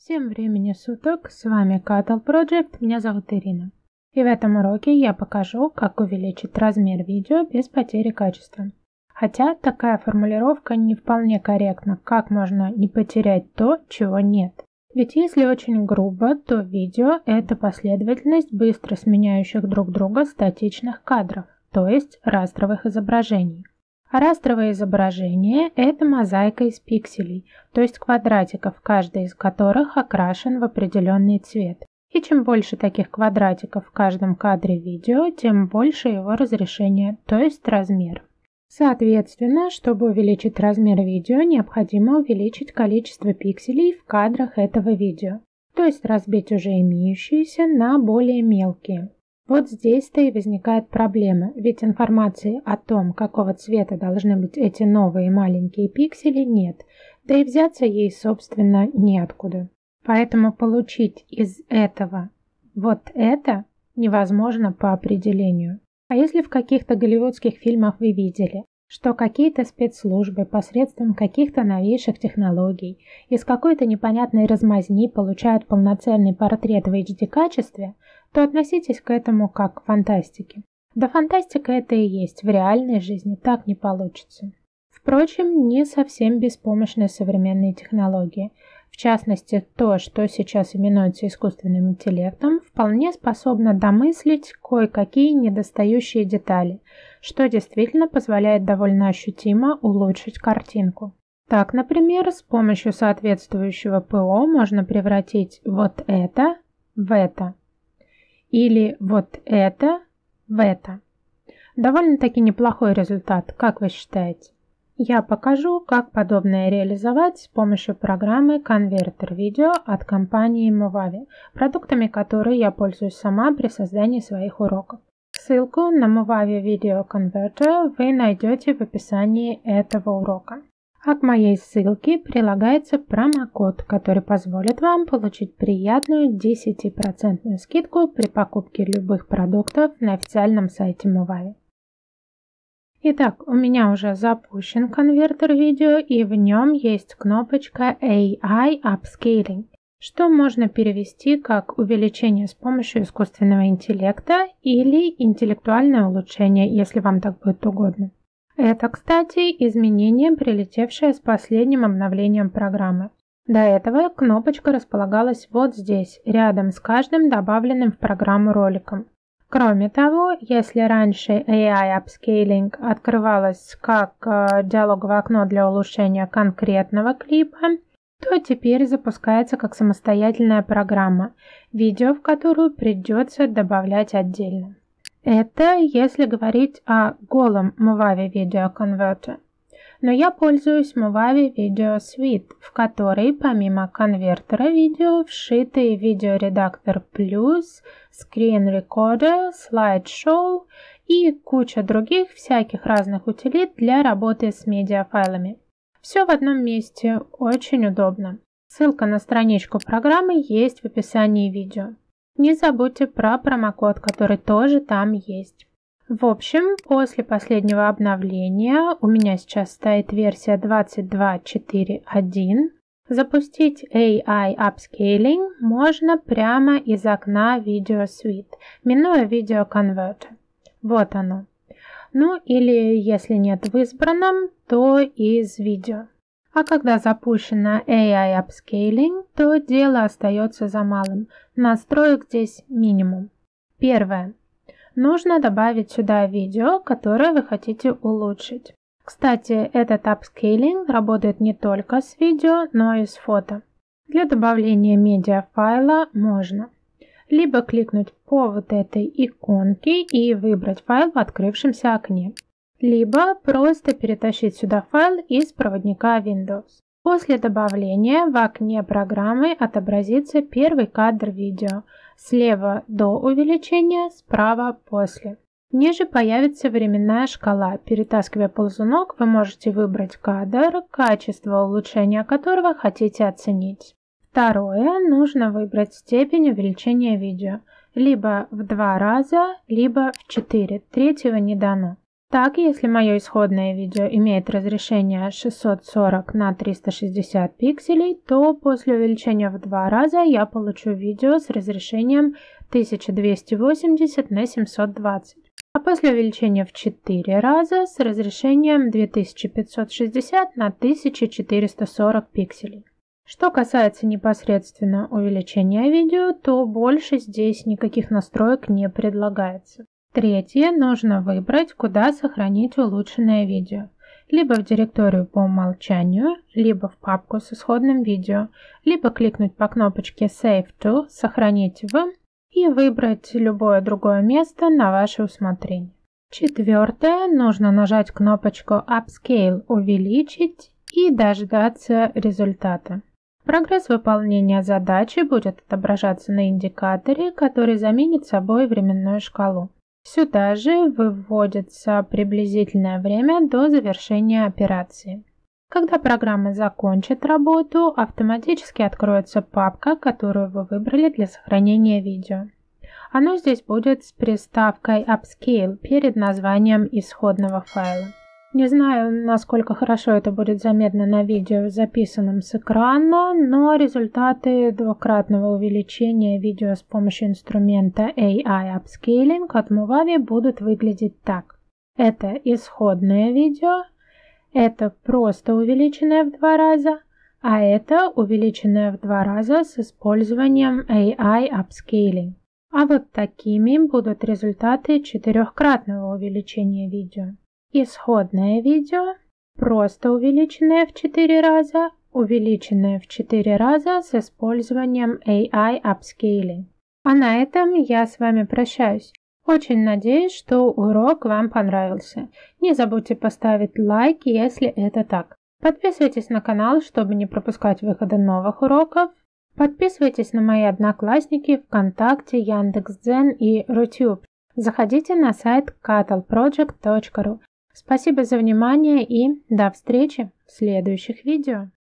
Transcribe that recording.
Всем времени суток, с вами Cattle Project, меня зовут Ирина. И в этом уроке я покажу, как увеличить размер видео без потери качества. Хотя такая формулировка не вполне корректна, как можно не потерять то, чего нет. Ведь если очень грубо, то видео – это последовательность быстро сменяющих друг друга статичных кадров, то есть растровых изображений. А растровое изображение – это мозаика из пикселей, то есть квадратиков, каждый из которых окрашен в определенный цвет. И чем больше таких квадратиков в каждом кадре видео, тем больше его разрешение, то есть размер. Соответственно, чтобы увеличить размер видео, необходимо увеличить количество пикселей в кадрах этого видео, то есть разбить уже имеющиеся на более мелкие. Вот здесь-то и возникает проблема, ведь информации о том, какого цвета должны быть эти новые маленькие пиксели, нет, да и взяться ей, собственно, неоткуда. Поэтому получить из этого вот это невозможно по определению. А если в каких-то голливудских фильмах вы видели, что какие-то спецслужбы посредством каких-то новейших технологий из какой-то непонятной размазни получают полноценный портрет в HD-качестве, то относитесь к этому как к фантастике. Да фантастика это и есть, в реальной жизни так не получится. Впрочем, не совсем беспомощны современные технологии. В частности, то, что сейчас именуется искусственным интеллектом, вполне способно домыслить кое-какие недостающие детали, что действительно позволяет довольно ощутимо улучшить картинку. Так, например, с помощью соответствующего ПО можно превратить вот это в это. Или вот это в это. Довольно-таки неплохой результат, как вы считаете? Я покажу, как подобное реализовать с помощью программы Converter Video от компании Movavi, продуктами которой я пользуюсь сама при создании своих уроков. Ссылку на Movavi Video Converter вы найдете в описании этого урока. А к моей ссылке прилагается промокод, который позволит вам получить приятную 10% скидку при покупке любых продуктов на официальном сайте Movavi. Итак, у меня уже запущен конвертер видео, и в нем есть кнопочка AI Upscaling, что можно перевести как увеличение с помощью искусственного интеллекта или интеллектуальное улучшение, если вам так будет угодно. Это, кстати, изменение, прилетевшее с последним обновлением программы. До этого кнопочка располагалась вот здесь, рядом с каждым добавленным в программу роликом. Кроме того, если раньше AI Upscaling открывалось как диалоговое окно для улучшения конкретного клипа, то теперь запускается как самостоятельная программа, видео в которую придется добавлять отдельно. Это если говорить о голом Movavi Video Converter. Но я пользуюсь Movavi Video Suite, в который помимо конвертера видео вшиты видеоредактор плюс, Screen Recorder, Slideshow и куча других всяких разных утилит для работы с медиафайлами. Все в одном месте, очень удобно. Ссылка на страничку программы есть в описании видео. Не забудьте про промокод, который тоже там есть. В общем, после последнего обновления, у меня сейчас стоит версия 22.4.1, запустить AI Upscaling можно прямо из окна Video Suite, минуя Video Converter. Вот оно. Ну или если нет в избранном, то из видео. А когда запущена AI Upscaling, то дело остается за малым. Настроек здесь минимум. Первое. Нужно добавить сюда видео, которое вы хотите улучшить. Кстати, этот Upscaling работает не только с видео, но и с фото. Для добавления медиафайла можно либо кликнуть по вот этой иконке и выбрать файл в открывшемся окне, либо просто перетащить сюда файл из проводника Windows. После добавления в окне программы отобразится первый кадр видео, слева до увеличения, справа после. Ниже появится временная шкала. Перетаскивая ползунок, вы можете выбрать кадр, качество улучшения которого хотите оценить. Второе, нужно выбрать степень увеличения видео, либо в 2 раза, либо в 4, третьего не дано. Так, если мое исходное видео имеет разрешение 640 на 360 пикселей, то после увеличения в 2 раза я получу видео с разрешением 1280 на 720. А после увеличения в 4 раза с разрешением 2560 на 1440 пикселей. Что касается непосредственно увеличения видео, то больше здесь никаких настроек не предлагается. Третье, нужно выбрать, куда сохранить улучшенное видео. Либо в директорию по умолчанию, либо в папку с исходным видео, либо кликнуть по кнопочке Save to, сохранить в, и выбрать любое другое место на ваше усмотрение. Четвертое, нужно нажать кнопочку Upscale увеличить и дождаться результата. Прогресс выполнения задачи будет отображаться на индикаторе, который заменит собой временную шкалу. Сюда же выводится приблизительное время до завершения операции. Когда программа закончит работу, автоматически откроется папка, которую вы выбрали для сохранения видео. Оно здесь будет с приставкой Upscale перед названием исходного файла. Не знаю, насколько хорошо это будет заметно на видео, записанном с экрана, но результаты двукратного увеличения видео с помощью инструмента AI Upscaling от Movavi будут выглядеть так. Это исходное видео, это просто увеличенное в 2 раза, а это увеличенное в 2 раза с использованием AI Upscaling. А вот такими будут результаты 4-кратного увеличения видео. Исходное видео, просто увеличенное в 4 раза, увеличенное в 4 раза с использованием AI Upscaling. А на этом я с вами прощаюсь. Очень надеюсь, что урок вам понравился. Не забудьте поставить лайк, если это так. Подписывайтесь на канал, чтобы не пропускать выхода новых уроков. Подписывайтесь на мои одноклассники ВКонтакте, Яндекс.Дзен и Рутюб. Заходите на сайт catalproject.ru. Спасибо за внимание и до встречи в следующих видео.